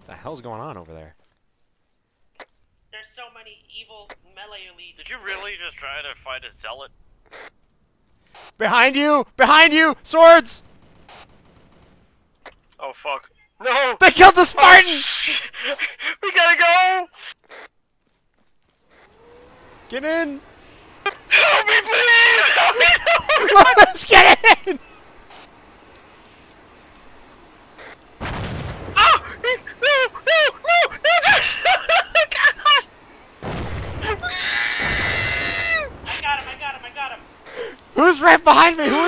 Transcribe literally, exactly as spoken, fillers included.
the hell's going on over there? There's so many evil melee elites. Did you really just try to fight a zealot? Behind you! Behind you! Swords! Oh fuck. No! They killed the Spartan! We gotta go! Get in! Help me, please! Help me! Help me! Let's get in! Ah! No! No! No! No! God! I got him, I got him, I got him. Who's right behind me? Who